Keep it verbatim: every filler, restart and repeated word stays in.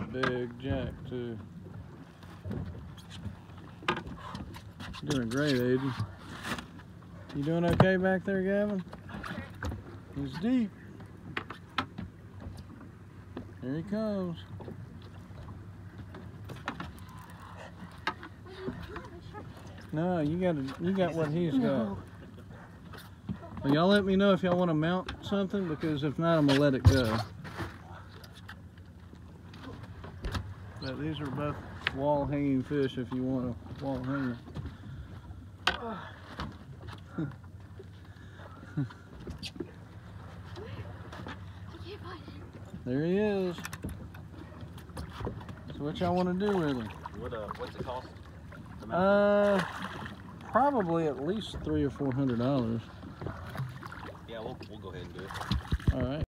big jack too. Doing great, Aiden. You doing okay back there, Gavin? He's deep. Here he comes. No, you got you got what he's got. Well, y'all let me know if y'all want to mount something, because if not, I'm gonna let it go. But these are both wall hanging fish if you want a wall hanger. There he is. So what y'all want to do with him? What uh, what's it cost? Uh, probably at least three or four hundred dollars. Yeah, we'll we'll go ahead and do it. All right.